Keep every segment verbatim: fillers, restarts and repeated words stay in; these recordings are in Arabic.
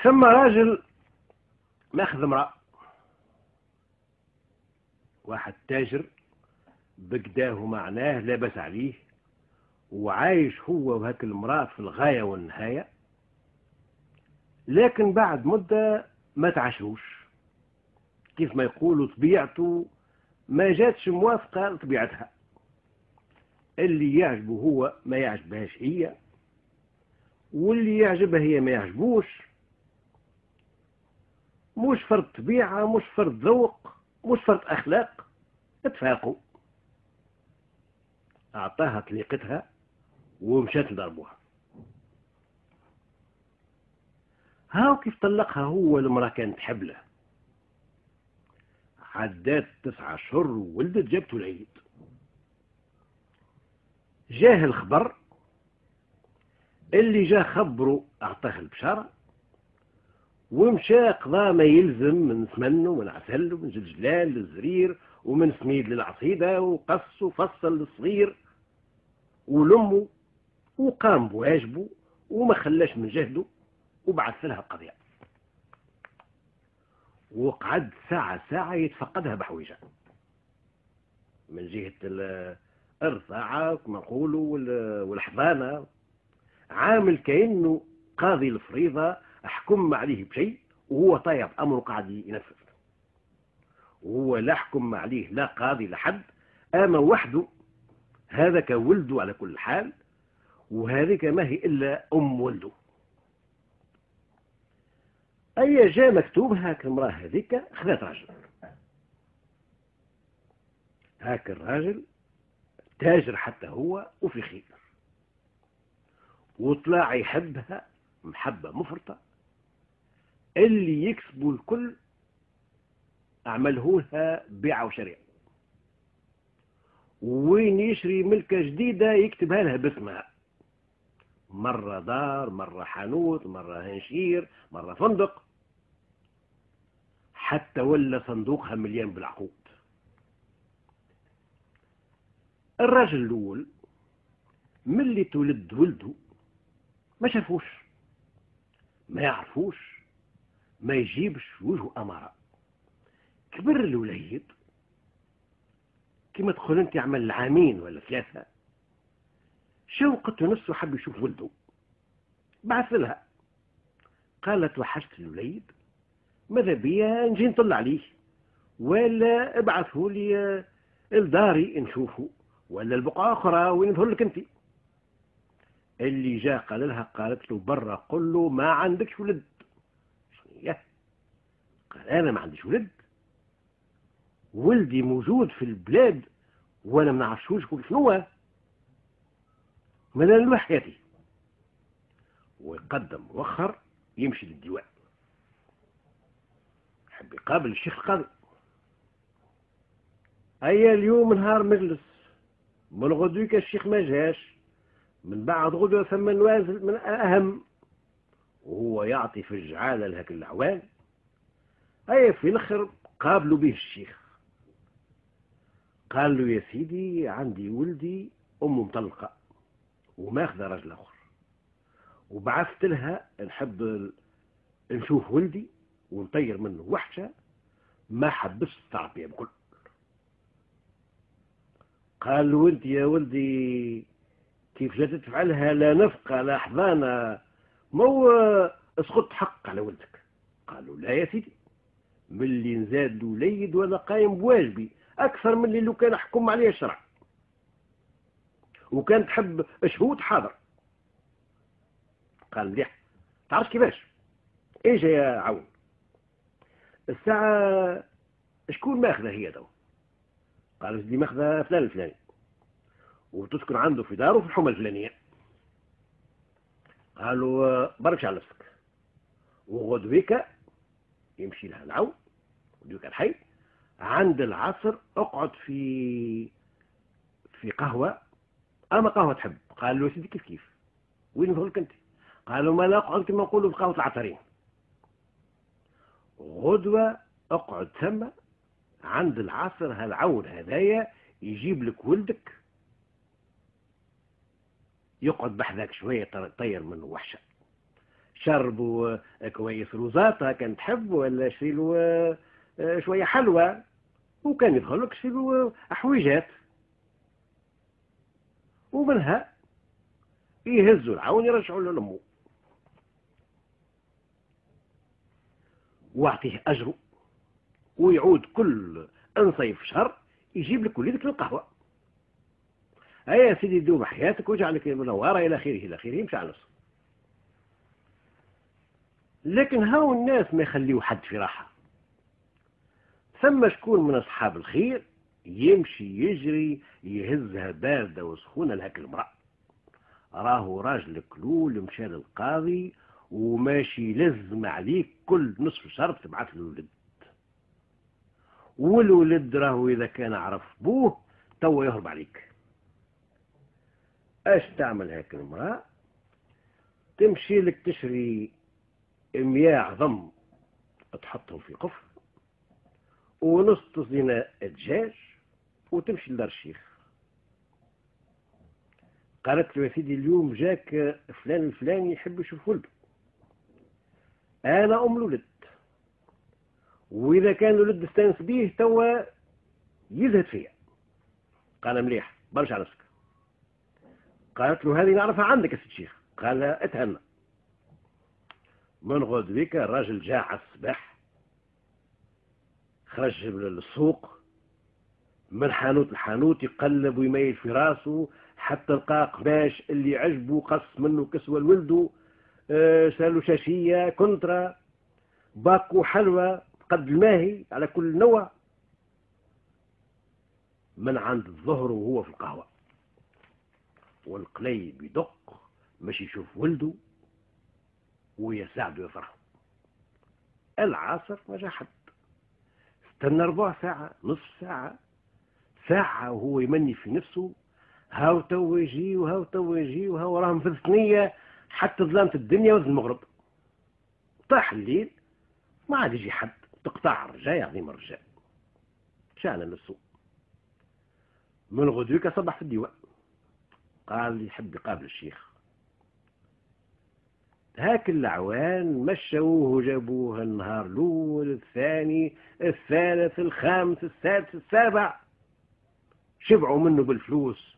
ثم راجل ماخذ امرأة، واحد تاجر بقداه معناه لابس عليه، وعايش هو وهاك المرأة في الغاية والنهاية، لكن بعد مدة ما تعشروش، كيف ما يقولوا طبيعته ما جاتش موافقة لطبيعتها، اللي يعجبه هو ما يعجبهاش هي، واللي يعجبها هي ما يعجبوش. مش فرد طبيعة، مش فرد ذوق، مش فرد أخلاق. اتفاقوا، أعطاها طليقتها ومشات لضربوها. هاو كيف طلقها هو المرأة كانت تحب له، عدات تسعة أشهر وولدت جابته العيد. جاه الخبر، اللي جا خبره أعطاه البشارة، ومشى قضى ما يلزم من ثمن ومن عسل ومن جلجلال للزرير ومن سميد للعصيدة، وقص وفصل للصغير ولمه، وقام بواجبه وما خلاش من جهده، وبعث لها القضية، وقعد ساعة ساعة يتفقدها بحويجة من جهة الرضاعة كما نقولوا والحضانة، عامل كأنه قاضي الفريضة حكم عليه بشيء وهو طاير أمره قاعد ينفذ، وهو لا حكم عليه لا قاضي لحد، أما وحده هذا كولده على كل حال، وهذيك ما هي إلا أم ولده. أي جاء مكتوب هاك المرأة هذيك خذت راجل، هاك الراجل تاجر حتى هو وفي خير، وطلع يحبها محبة مفرطة، اللي يكسبوا الكل عملهولها بيع وشريع، وين يشري ملكة جديدة يكتبها لها باسمها، مرة دار، مرة حانوت، مرة هنشير، مرة فندق، حتى ولا صندوقها مليان بالعقود. الراجل الأول ملي تولد ولده ما شافوش، ما يعرفوش، ما يجيبش وجهه أمارة. كبر الوليد كما تقول انت عمل عامين ولا ثلاثة، شوقته نفسه حب يشوف ولده، بعث لها قالت وحشت الوليد، ماذا بيا نجي نطلع عليه، ولا ابعثه لي الداري نشوفه، ولا البقعة أخرى وين نظهر لك انت. اللي جاء قال لها، قالت له برا قل له ما عندكش ولد. قال أنا ما عنديش ولد، ولدي موجود في البلاد وانا ما نعرفوش شنو هو، ماذا له حياتي. ويقدم وخر يمشي للديوان، حب يقابل الشيخ القاضي. هيا اليوم نهار مجلس، من غدوك الشيخ ما جاش، من بعد غدوة ثم نوازل من أهم، وهو يعطي في الجعالة لهك الأعوان. هيا في الآخر قابلوا به الشيخ، قال له يا سيدي عندي ولدي أمه مطلقة وماخذة رجل آخر، وبعثت لها نحب نشوف ولدي ونطير منه وحشة، ما حبش التربية بكل. قال له انت يا ولدي كيف جات تفعلها، لا نفقة لا حضانة، مو اسقط حق على ولدك. قال له لا يا سيدي، من اللي نزاد وليد وانا قايم بواجبي اكثر من اللي لو كان حكم عليه الشرع، وكان تحب شهود حاضر. قال مليح، تعرف كيفاش ايش يا عون الساعة شكون ماخذة هي دو؟ قال دي ماخذة فلان الفلاني، وتسكن عنده في داره في الحومة الفلانية. قالوا بارك على نفسك، وغدويك يمشي لها العون، غدويك الحي عند العصر اقعد في في قهوة، اما قهوة تحب. قال له سيدي كيف كيف وين نظهرك انت؟ قالوا ما لا اقعد كما نقولوا في قهوة العطارين. غدوة اقعد ثم عند العصر، هالعون هدايا يجيب لك ولدك يقعد بحذاك شوية طير منه وحشة. شربوا كويس روزاتا كان تحب، ولا شيلوا شوية حلوى، وكان يدخل لك شيلوا أحويجات، ومنها يهزوا العون يرجعوا له لأمه واعطيه أجره، ويعود كل انصيف شهر يجيب لك وليدك للقهوة. هيا يا سيدي دوب حياتك واجعلك منورة إلى آخره إلى آخره، مش على نفسه. لكن هاو الناس ما يخليوا حد في راحة. ثم شكون من أصحاب الخير يمشي يجري يهزها باردة وسخونة لهاك المرأة، راهو راجل كلول مشى للقاضي وماشي لزم عليك كل نصف شهر تبعث له ولد، والولد راهو إذا كان عرف بوه توا يهرب عليك. اش تعمل هاك المرأة؟ تمشي لك تشري مياه عظم تحطهم في قفر ونص طزينة دجاج وتمشي لدار الشيخ. قالت له يا سيدي اليوم جاك فلان الفلاني يحب يشوف ولده، انا ام الولد، واذا كان الولد استانس بيه توا يزهد فيا. قال مليح برجع نفسك. قالت له هذه نعرفها عندك يا سيدي الشيخ. قال اتهنى. من غد بك الراجل جاء على الصباح، خرج للسوق من حانوت لحانوت يقلب ويميل في راسه حتى لقى قماش اللي عجبه، قص منه كسوة لولده، أه سالو شاشية كونترا باكو حلوى قد الماهي على كل نوع. من عند الظهر وهو في القهوة والقلي بيدق مش يشوف ولده ويساعده يفرحه. العصر ما جا حد، استنى ربع ساعة نصف ساعة ساعة وهو يمني في نفسه هاو تو يجي وهاو تو يجي وهاو راهم في الثنية حتى ظلامة الدنيا وذ المغرب. طاح الليل ما عاد يجي حد، تقطع الرجاء عظيم الرجاء شأن نفسه. من غدوك صبح في الديوان، قال يحب يقابل الشيخ. هاك الأعوان مشوه جابوه النهار الأول الثاني الثالث الخامس السادس السابع، شبعوا منه بالفلوس،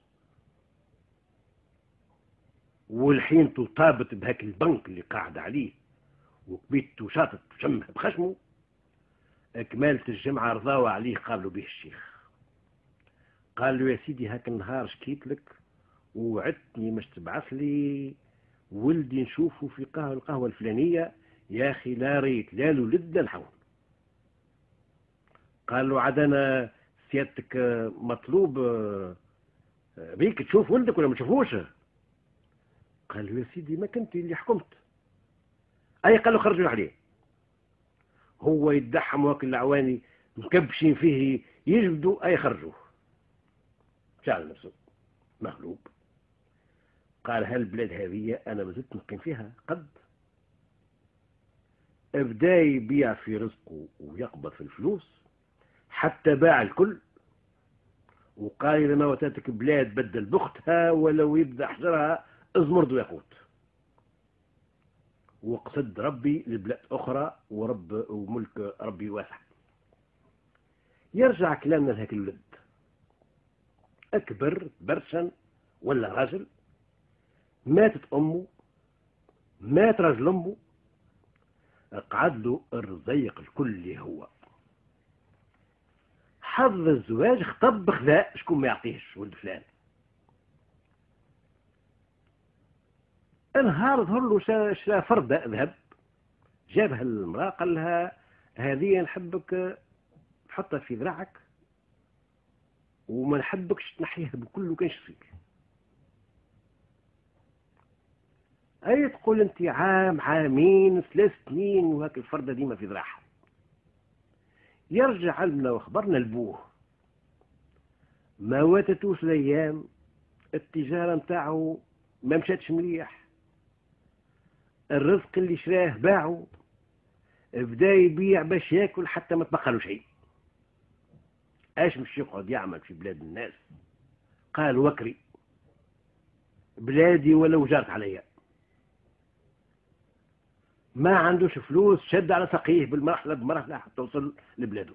والحين طابت بهاك البنك اللي قاعد عليه وكبيته شاطت شمه بخشمه. كمالة الجمعة رضاوا عليه قابلوا به الشيخ. قال له يا سيدي هاك النهار شكيت لك ووعدتني مش تبعث لي ولدي نشوفه في قهوة القهوة الفلانية، يا أخي لا ريت لا الولد لا الحول. قال له عاد أنا سيادتك مطلوب بيك تشوف ولدك ولا ما تشوفوش؟ قال له يا سيدي ما كنت اللي حكمت. أي قال له خرجوا عليه. هو يدحم واكل العواني مكبشين فيه يجبدوا أي خرجوه. شعل نفسه مغلوب. قال هالبلاد هذه أنا ما زلت نقيم فيها قد. ابدا يبيع في رزقه ويقبض في الفلوس حتى باع الكل، وقال إذا ما وتاتك بلاد بدل بختها ولو يبدأ حجرها ازمرد ويقوت، وقصد ربي لبلاد أخرى ورب وملك ربي واسع. يرجع كلامنا لهاك الولد أكبر برشا ولا راجل، ماتت أمه مات راجل أمه، قعد له الرزيق الكل اللي هو حظ الزواج خطب بخذاء شكون ما يعطيهش ولد فلان. النهار ظهر له شرا فردة ذهب جابها المرأة قال لها هذه نحبك تحطها في ذراعك وما نحبكش تنحيها بكل كانش فيك. أي تقول أنت عام عامين ثلاث سنين وهاك الفردة ديما في ذراعها. يرجع علمنا وخبرنا لبوه ما واتتوش الأيام، التجارة متاعه ما مشاتش مليح، الرزق اللي شراه باعه، بدا يبيع باش ياكل حتى ما تبقى له شيء. اش مش يقعد يعمل في بلاد الناس؟ قال وكري بلادي ولو جارت عليا. ما عندوش فلوس، شد على ساقيه بالمرحلة بمرحلة حتى وصل لبلاده.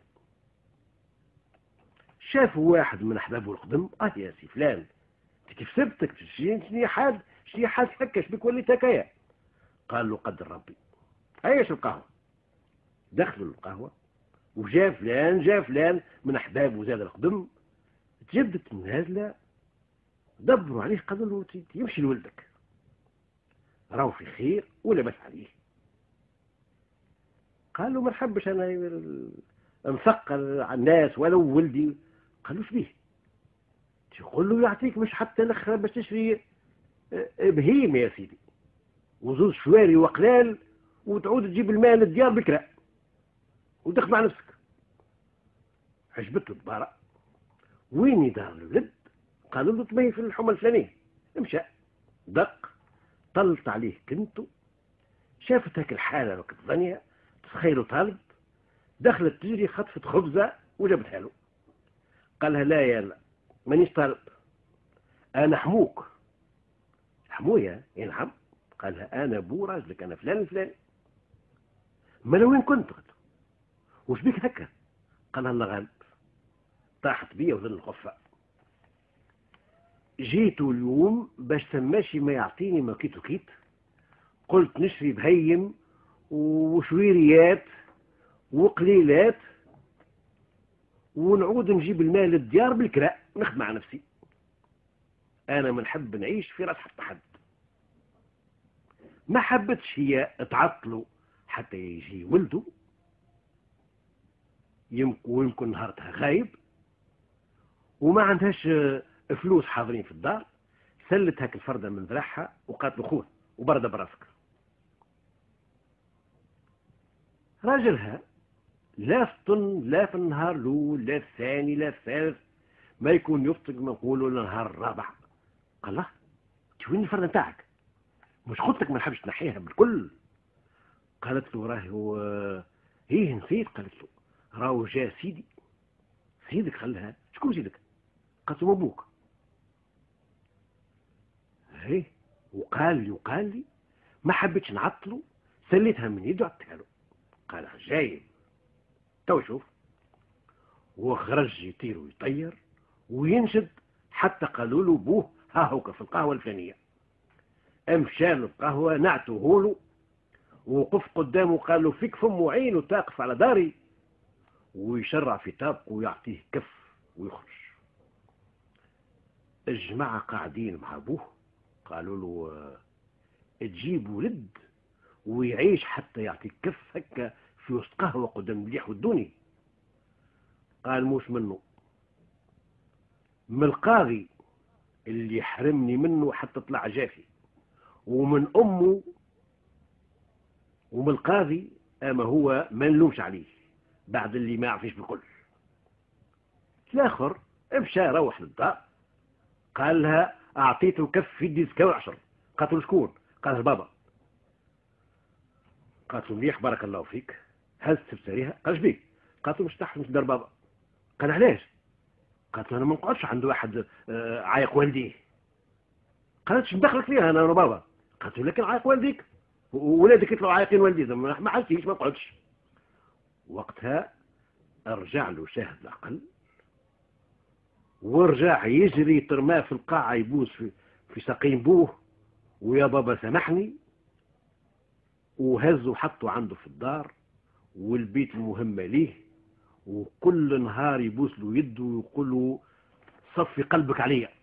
شافوا واحد من احبابه القدم، اه يا سي فلان انت كيف سبتك شني حال شني حال هكا شبيك وليت هكايا؟ قال له قدر ربي. عيش القهوة. دخلوا القهوة وجا فلان جا فلان من احبابه زاد القدم، تجدت نازلة، دبروا عليه قالوا له يمشي لولدك راهو في خير ولا بس عليه. قال له ما نحبش انا نثقل على الناس ولو ولدي. قال له شبيه؟ تقول له يعطيك مش حتى الاخر باش تشري بهيم يا سيدي وزوز شواري وقلال وتعود تجيب المال للديار بكرة ودخل مع نفسك. عجبته الدبارة. وين يدار الولد؟ قالوا له تبين في الحمى الفلانية. مشى دق طلت عليه كنته، شافت هاك الحالة وقت ظنيا تخيلوا طالب، دخلت تجري خطفت خبزة وجابتها له. قالها لا يا لا مانيش طالب انا حموك. حمويا يا نعم. قالها انا بو راجلك انا فلان الفلاني. ما انا وين كنت وش بيك هكا؟ قالها الله غالب طاحت بيا وظل الخفة. جيتوا اليوم باش سماشي ما يعطيني ما كيت وكيت، قلت نشري بهيم وشويريات وقليلات ونعود نجيب المال للديار بالكراء نخدم مع نفسي. انا ما نحب نعيش في راس حتى حد. ما حبتش هي تعطلوا حتى يجي ولده ويمكن نهارتها غايب وما عندهاش فلوس حاضرين في الدار. سلت هاك الفردة من ذراعها وقالت له خوه وبردة براسك. راجلها لا فطن لا في النهار الاول لا الثاني لا الثالث، ما يكون يفطق ما نقولوا النهار الرابع. قال له وين الفردة نتاعك؟ مش قلت لك ما نحبش نحيها بالكل. قالت له راهو هيه نسيت. قالت له راهو جا سيدي. سيدك؟ خلها شكون سيدك؟ قالت له ابوك. هيه وقال لي وقال لي ما حبيتش نعطله، سليتها من يده عطيها له. قال جايب تو شوف. وخرج يطير ويطير وينشد حتى قالوا له بوه ها هوك في القهوة الفلانية. امشى له القهوة نعته له ووقف قدامه قال له فيك فم وعين وتاقف على داري، ويشرع في طابق ويعطيه كف ويخرج. الجماعة قاعدين مع ابوه قالوا له تجيب ولد ويعيش حتى يعطيك كف هكا في وسط قهوة قدام مليح والدوني؟ قال موش منه، من القاضي اللي يحرمني منه حتى طلع جافي، ومن أمه ومن القاضي أما هو ما نلومش عليه بعد اللي ما يعرفش بكل. الآخر امشى روح للدار قال لها أعطيته كف في يدي زكاوي عشر. قالت له شكون؟ قال بابا. قالت له مليح بارك الله فيك هزت تفسريها. قال شبيك؟ قالت له مش تحت دار بابا. قال علاش؟ قالت له انا ما نقعدش عند واحد عايق والديه. قالت شو دخلك فيها انا بابا؟ قالت له لكن عايق والديك وولادك يطلعوا عايقين والدي ما حالتيش ما نقعدش. وقتها ارجع له شاهد العقل ورجع يجري ترماه في القاعة يبوس في, في ساقين بوه ويا بابا سامحني، وهزه وحطه عنده في الدار والبيت المهمة ليه، وكل نهار يبوس له يده ويقول له صفي قلبك عليا.